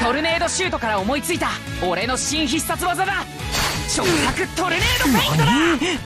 トルネードシュートから思いついた俺の新必殺技だ。直角トルネードフェイントだ。